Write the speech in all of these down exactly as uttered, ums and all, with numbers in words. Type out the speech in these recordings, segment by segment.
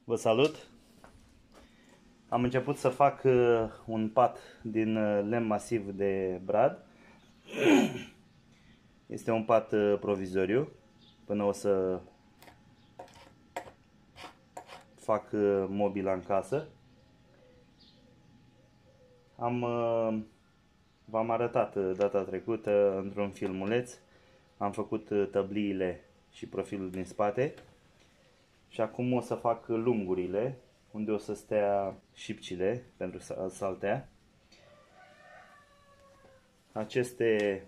Vă salut! Am început să fac uh, un pat din uh, lemn masiv de brad. Este un pat uh, provizoriu până o să fac uh, mobila în casă. Am uh, v-am arătat uh, data trecută într-un filmuleț. Am făcut uh, tăbliile și profilul din spate. Și acum o să fac lungurile, unde o să stea șipcile pentru saltea. Aceste,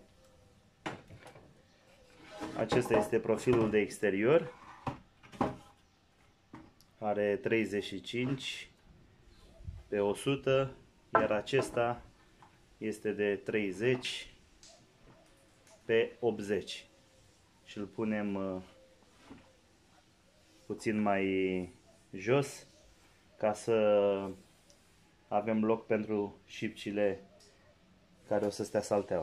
acesta este profilul de exterior. Are treizeci și cinci pe o sută, iar acesta este de treizeci pe optzeci. Și îl punem puțin mai jos ca să avem loc pentru șipcile care o să stea salteaua.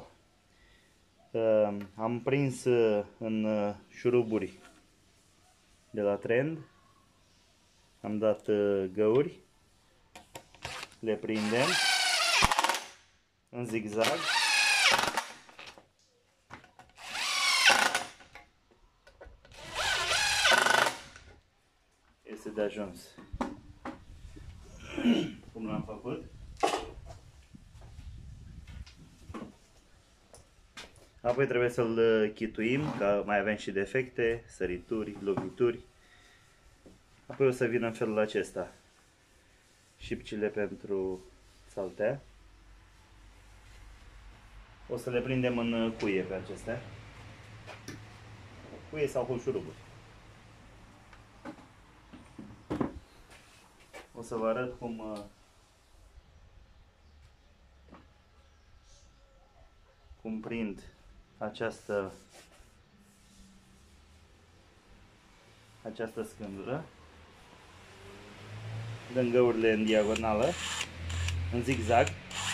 Am prins în șuruburi de la Trend, am dat găuri, le prindem în zigzag. Este de ajuns. Cum l-am făcut? Apoi trebuie să-l chituim, că mai avem și defecte, sărituri, lovituri. Apoi o să vină în felul acesta șipcile pentru saltea. O să le prindem în cuie pe acestea. Cuie sau cu șuruburi. O să vă arăt cum cum prind această această scândură. Dăm găurile în diagonală, în zigzag.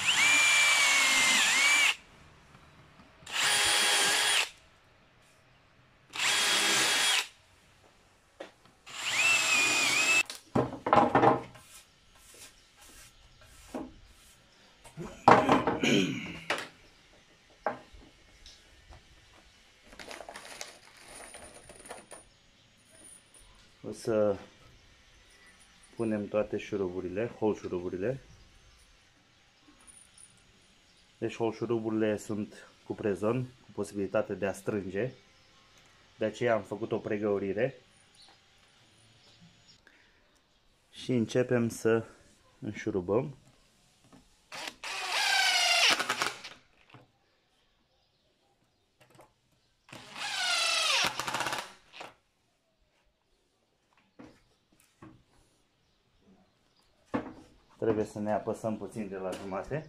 O să punem toate șuruburile, hol șuruburile. Deci hol șuruburile sunt cu prezon, cu posibilitate de a strânge. De aceea am făcut o pregăurire. Și începem să înșurubăm. Trebuie să ne apăsăm puțin de la jumate.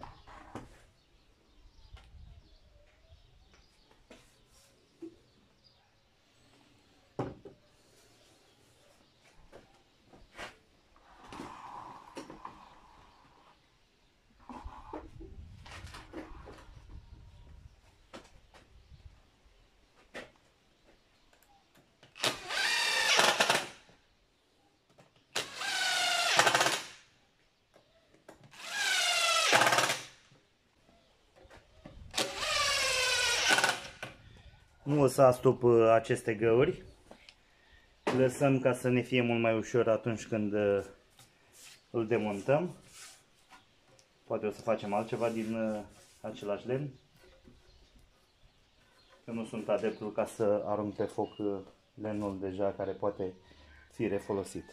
Nu o să astup aceste găuri, lăsăm ca să ne fie mult mai ușor atunci când îl demontăm. Poate o să facem altceva din același lemn. Eu nu sunt adeptul ca să arunc pe foc lemnul deja care poate fi refolosit.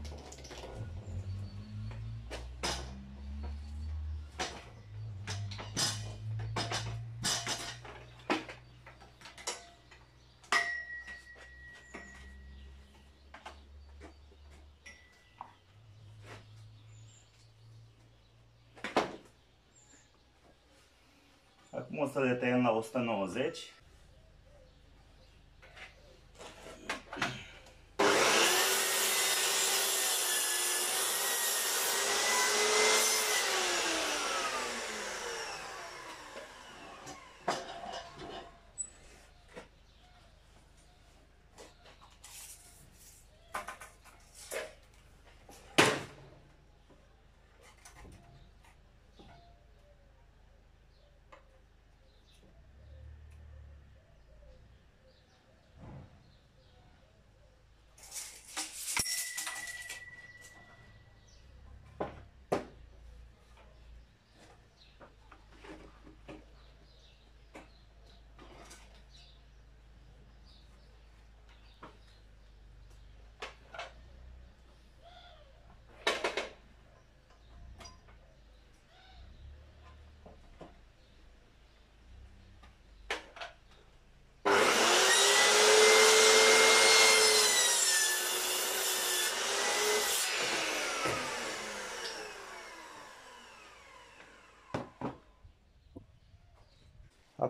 Acum o să le tăiem la o sută nouăzeci.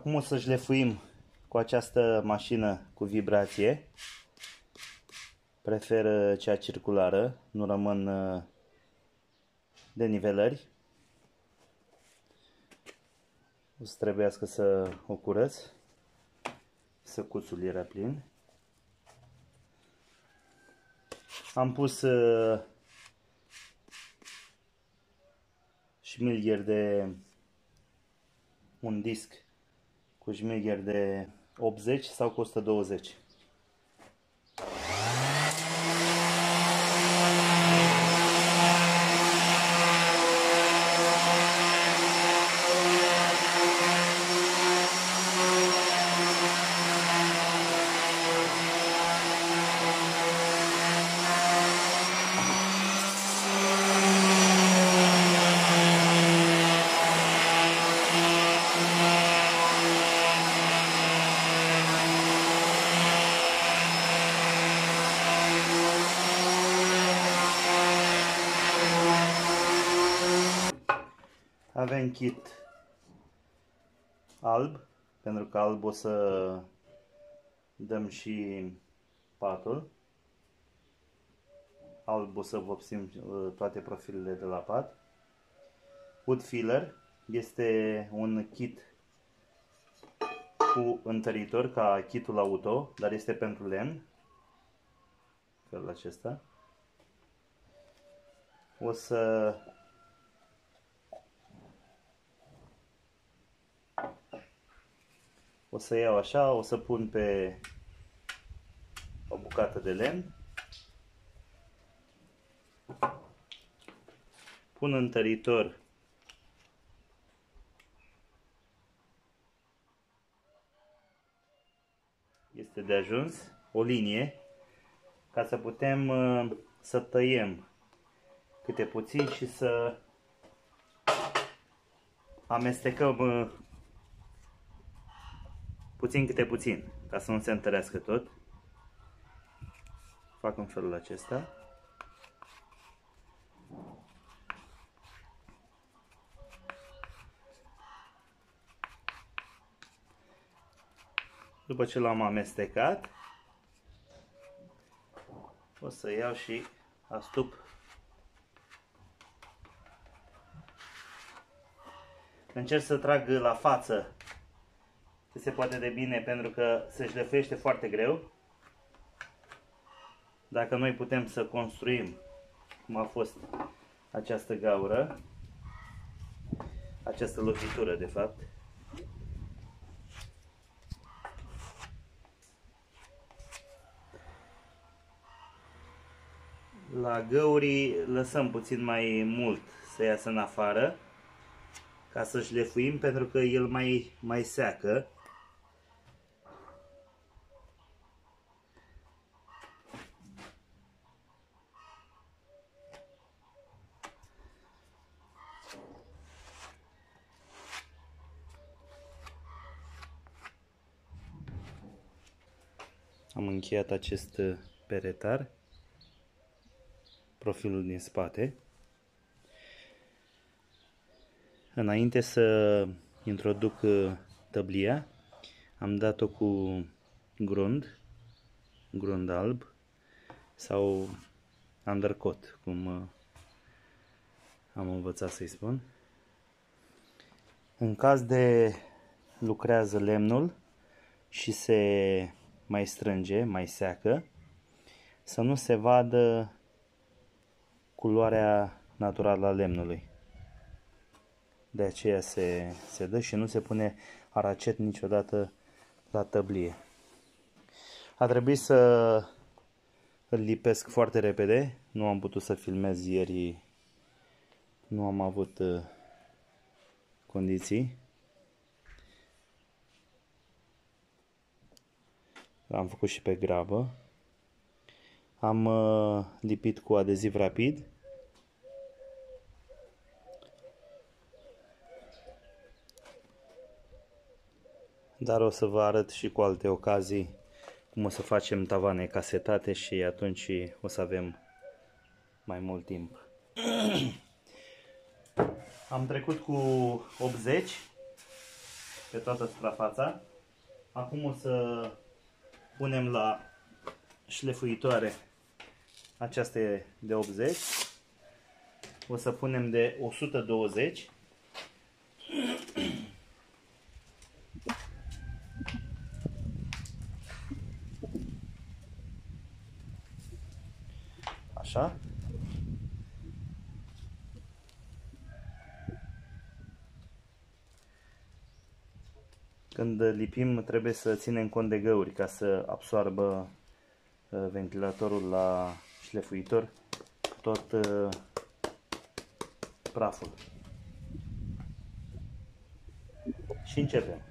Acum o să șlefuim cu această mașină cu vibrație. Prefer cea circulară, nu rămân denivelări. O să trebuiască să o curăț. Săcuțul era plin. Am pus uh, șmilgher de un disc cu șmilgher de optzeci sau cu o sută douăzeci. Avem kit alb, pentru că alb o să dăm și patul. Alb o să vopsim toate profilele de la pat. Wood filler este un kit cu întăritor ca kitul auto, dar este pentru lemn. Felul acesta. O să O să iau așa, o să pun pe o bucată de lemn. Pun întăritor este de ajuns, o linie, ca să putem să tăiem câte puțin și să amestecăm puțin câte puțin, ca să nu se întărească tot. Fac în felul acesta. După ce l-am amestecat, o să iau și astup. Încerc să trag la față cât se poate de bine, pentru că se șlefuiește foarte greu. Dacă noi putem să construim cum a fost această gaură, această lovitură de fapt, la găurii lăsăm puțin mai mult să iasă în afară, ca să șlefuim, pentru că el mai, mai seacă. Am încheiat acest peretar, profilul din spate. Înainte să introduc tăblia, am dat-o cu grund, grund alb sau undercoat, cum am învățat să-i spun. În caz de lucrează lemnul și se mai strânge, mai seacă, să nu se vadă culoarea naturală a lemnului. De aceea se, se dă și nu se pune aracet niciodată la tăblie. A trebuit să îl lipesc foarte repede. Nu am putut să filmez ieri. Nu am avut uh, condiții. Am făcut și pe grabă. Am uh, lipit cu adeziv rapid. Dar o să vă arăt și cu alte ocazii cum o să facem tavane casetate și atunci o să avem mai mult timp. Am trecut cu optzeci pe toată suprafața. Acum o să punem la șlefuitoare, aceasta e de optzeci, o să punem de o sută douăzeci. Așa. Când lipim trebuie să ținem cont de găuri ca să absoarbă ventilatorul la șlefuitor tot praful. Și începem.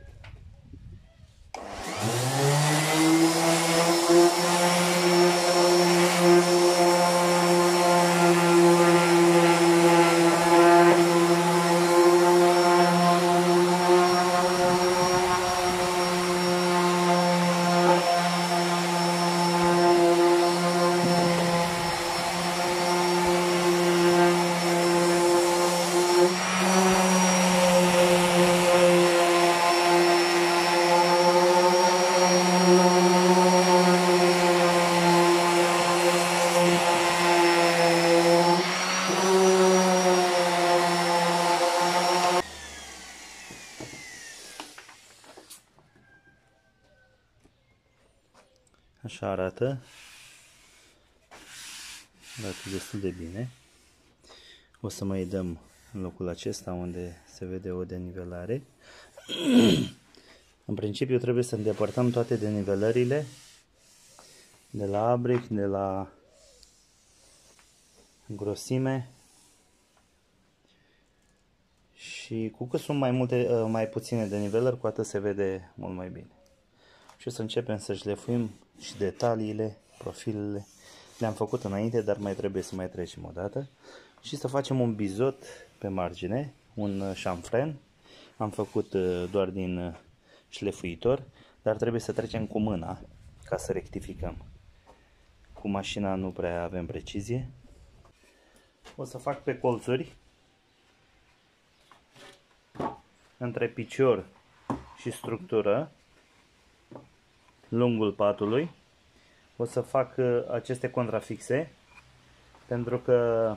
Așa arată. Arată destul de bine. O să mai dăm în locul acesta unde se vede o denivelare. În principiu trebuie să îndepărtăm toate denivelările de la abric, de la grosime. Și cu cât sunt mai multe, mai puține denivelări, cu atât se vede mult mai bine. Și o să începem să șlefuim și detaliile, profilele. Le-am făcut înainte, dar mai trebuie să mai trecem o dată. Și să facem un bizot pe margine, un șamfren. Am făcut doar din șlefuitor, dar trebuie să trecem cu mâna ca să rectificăm. Cu mașina nu prea avem precizie. O să fac pe colțuri, între picior și structură, lungul patului. O să fac aceste contrafixe pentru că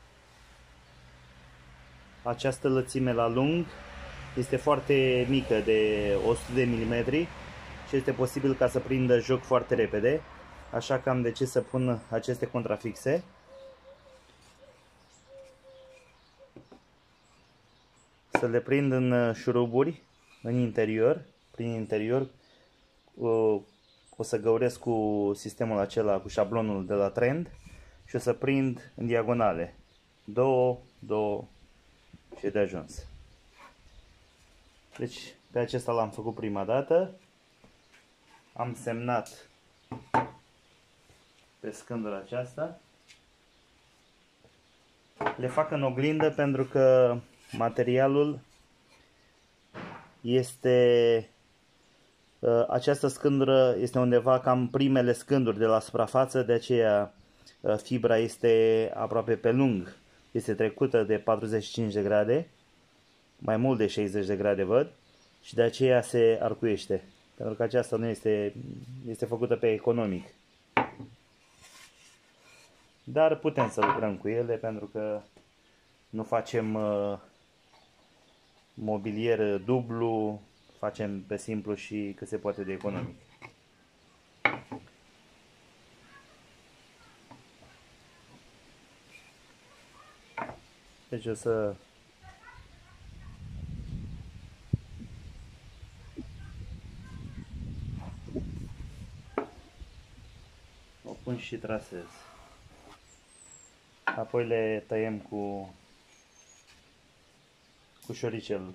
această lățime la lung este foarte mică, de o sută de milimetri, și este posibil ca să prindă joc foarte repede, așa că am decis să pun aceste contrafixe. Să le prind în șuruburi, în interior, prin interior. O să găuresc cu sistemul acela, cu șablonul de la Trend, și o să prind în diagonale. Două, două și de ajuns. Deci pe acesta l-am făcut prima dată. Am semnat pe scândura aceasta. Le fac în oglindă pentru că materialul este... Această scândură este undeva cam primele scânduri de la suprafață, de aceea fibra este aproape pe lung. Este trecută de patruzeci și cinci de grade, mai mult de șaizeci de grade văd, și de aceea se arcuiește. Pentru că aceasta nu este, este făcută pe economic. Dar putem să lucrăm cu ele pentru că nu facem uh, mobilier dublu, facem pe simplu și cât se poate de economic. Deci o să o pun și trasez. Apoi le tăiem cu cu șoricelul.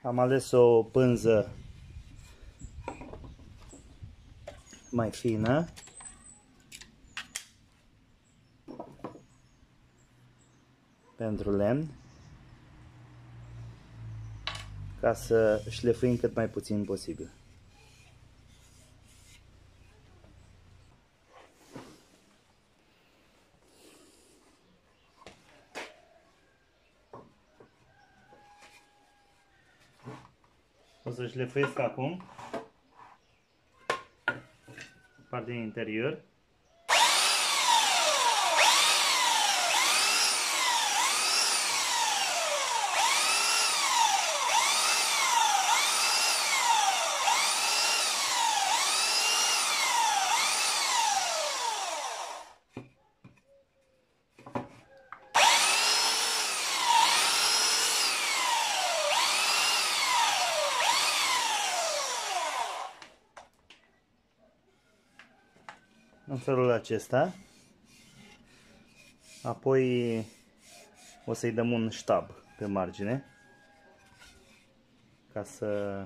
Am ales o pânză mai fină. Pentru lemn. Ca să șlefuim cât mai puțin posibil. O să șlefuiesc acum partea din interior. În felul acesta. Apoi o să-i dăm un ștab pe margine ca să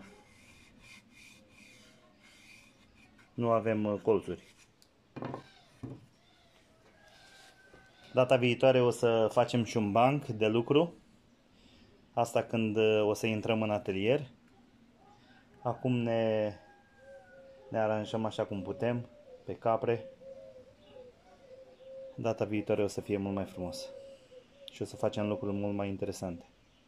nu avem colțuri. Data viitoare o să facem și un banc de lucru. Asta când o să intrăm în atelier. Acum ne, ne aranjăm așa cum putem, pe capre. Data viitoare o să fie mult mai frumos și o să facem lucruri mult mai interesante.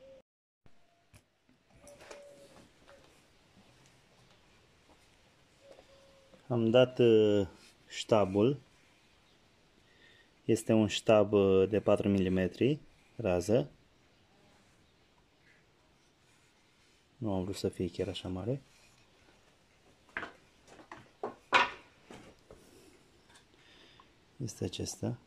Am dat ștabul. Este un ștab de patru milimetri rază. Nu am vrut să fie chiar așa mare. Este acesta.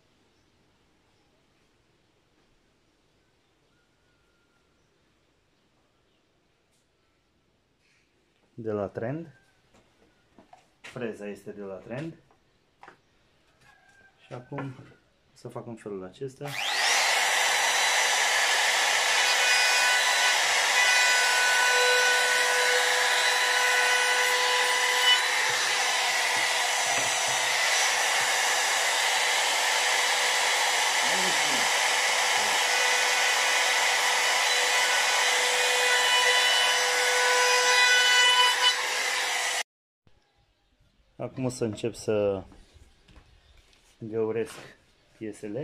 De la Trend. Freza este de la Trend. Și acum o să fac în felul acesta. Acum o să încep să găuresc piesele.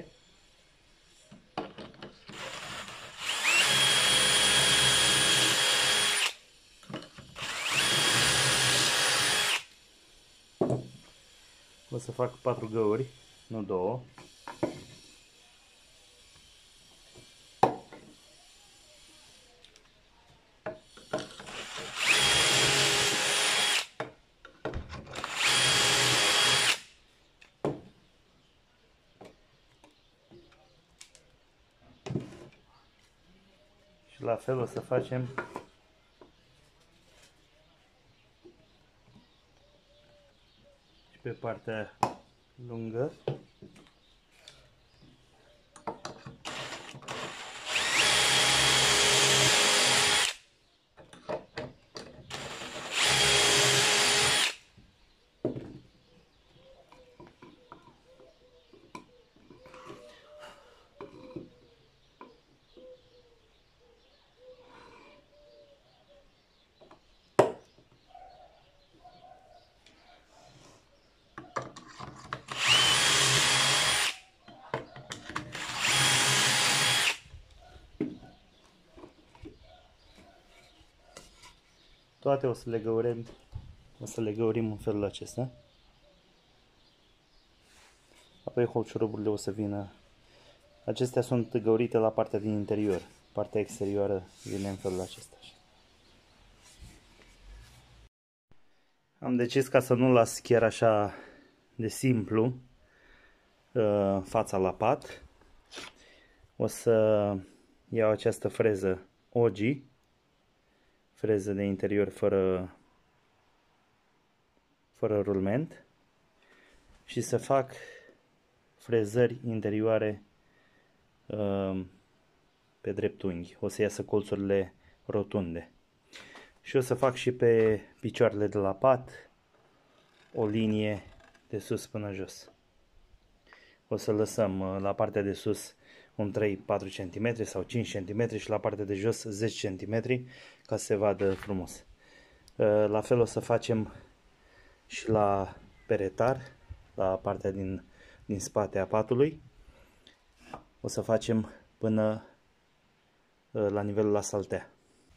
O să fac patru găuri, nu două. Și la fel o să facem și pe partea lungă. Toate o să le găurim, o să le găurim în felul acesta. Apoi holcioroburile o să vină. Acestea sunt găurite la partea din interior. Partea exterioară vine în felul acesta. Am decis, ca să nu las chiar așa de simplu fața la pat, o să iau această freză Ogi, freză de interior fără, fără rulment, și să fac frezări interioare uh, pe dreptunghi. O să iasă colțurile rotunde. Și o să fac și pe picioarele de la pat o linie de sus până jos. O să lăsăm la partea de sus un trei patru centimetri sau cinci centimetri și la partea de jos zece centimetri ca să se vadă frumos. La fel o să facem și la peretar, la partea din, din spate a patului. O să facem până la nivelul la saltea.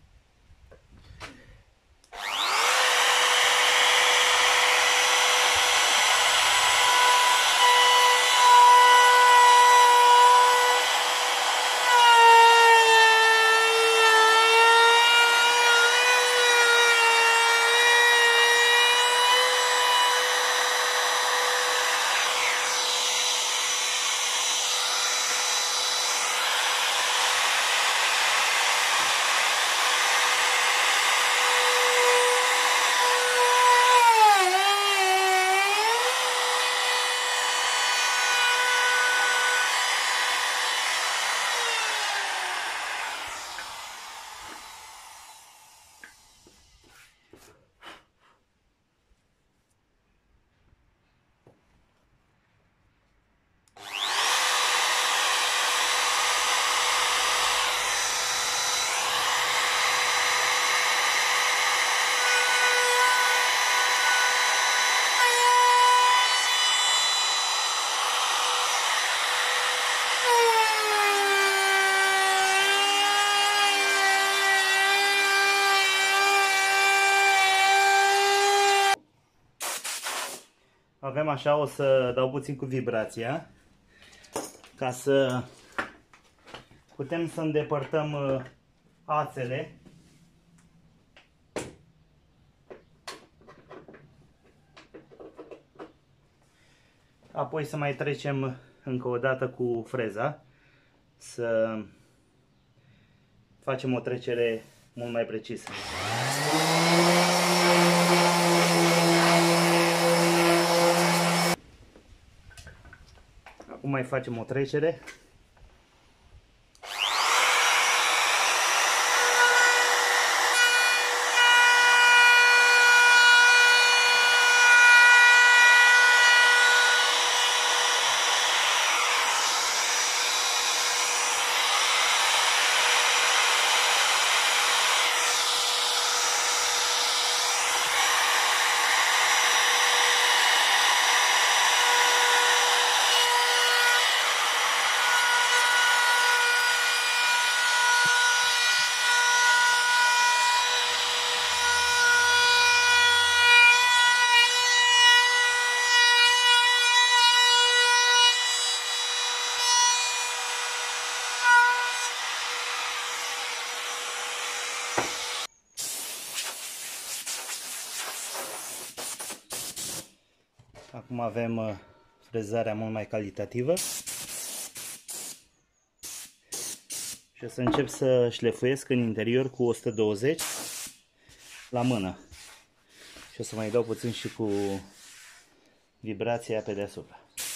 Avem așa, o să dau puțin cu vibrația ca să putem să îndepărtăm ațele. Apoi să mai trecem încă o dată cu freza să facem o trecere mult mai precisă. Acum mai facem o trecere. Acum avem frezarea mult mai calitativă și o să încep să șlefuiesc în interior cu o sută douăzeci la mână și o să mai dau puțin și cu vibrația pe deasupra.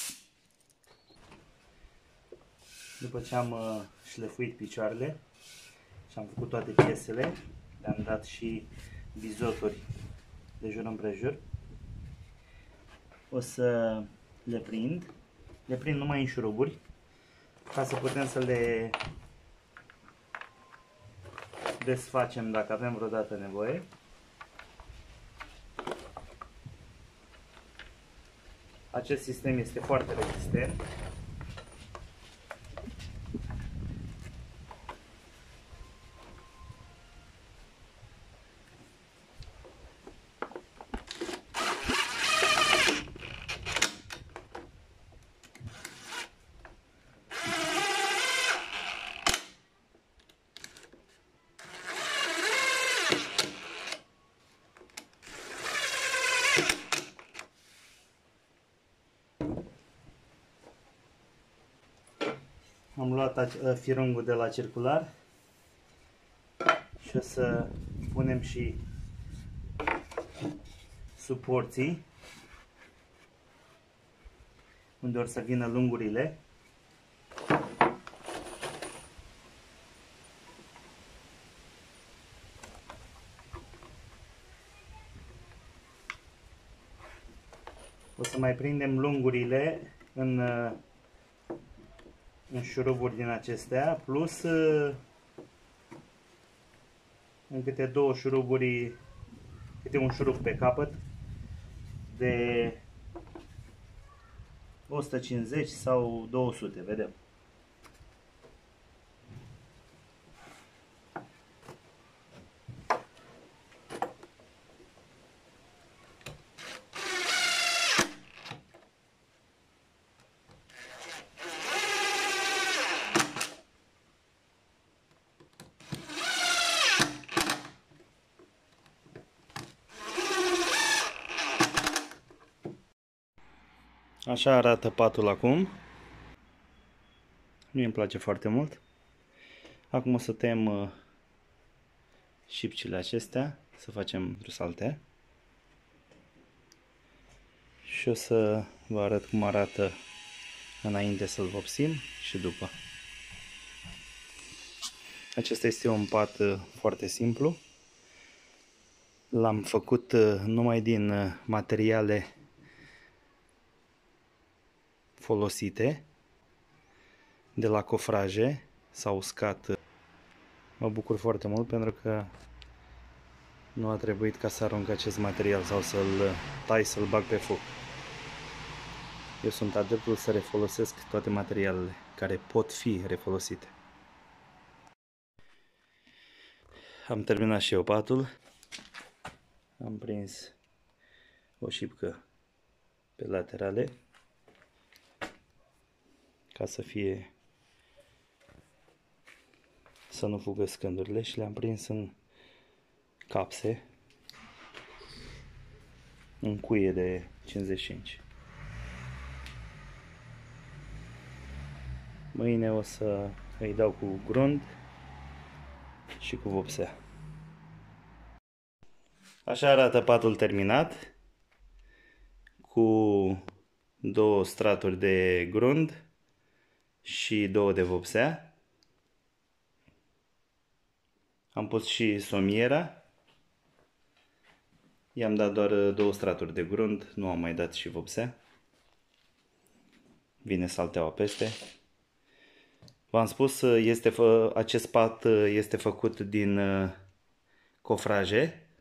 După ce am șlefuit picioarele și am făcut toate piesele, le-am dat și bizoturi de jur împrejur, o să le prind, le prind numai în șuruburi, ca să putem să le desfacem dacă avem vreodată nevoie. Acest sistem este foarte rezistent. Am luat firungul de la circular și o să punem și suporții unde or să vină lungurile. O să mai prindem lungurile în, în șuruburi din acestea, plus în câte două șuruburi, câte un șurub pe capăt de o sută cincizeci sau două sute, vedem. Așa arată patul acum. Mie îmi place foarte mult. Acum o să tăiem uh, șipcile acestea, să facem trusalte. Și o să vă arăt cum arată înainte să-l vopsim și după. Acesta este un pat uh, foarte simplu. L-am făcut uh, numai din uh, materiale folosite de la cofraje. S-au uscat. Mă bucur foarte mult pentru că nu a trebuit ca să arunc acest material sau să-l tai, să-l bag pe foc. Eu sunt adeptul să refolosesc toate materialele care pot fi refolosite. Am terminat și eu patul. Am prins o șipcă pe laterale ca să fie, să nu fugă scândurile, și le-am prins în capse, în cuie de cincizeci și cinci. Mâine o să îi dau cu grund și cu vopsea. Așa arată patul terminat, cu două straturi de grund și două de vopsea. Am pus și somiera. I-am dat doar două straturi de grund, nu am mai dat și vopsea. Vine salteaua peste. V-am spus, este, acest pat este făcut din cofraje.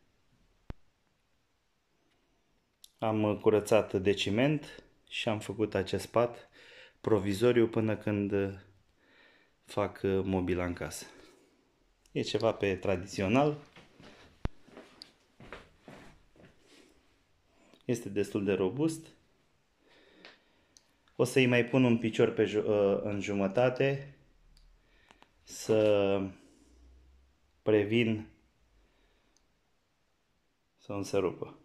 Am curățat de ciment și am făcut acest pat provizoriu până când fac mobila în casă. E ceva pe tradițional. Este destul de robust. O să-i mai pun un picior pe, în jumătate să previn să nu se rupă.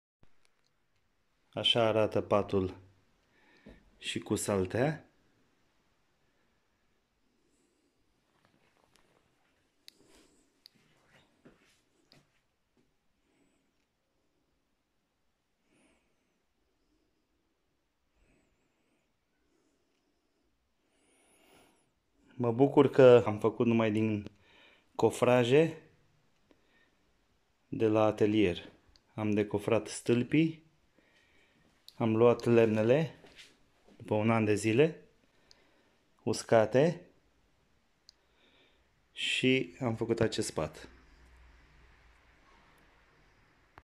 Așa arată patul și cu saltea. Mă bucur că am făcut numai din cofraje de la atelier. Am decofrat stâlpii, am luat lemnele după un an de zile, uscate, și am făcut acest pat.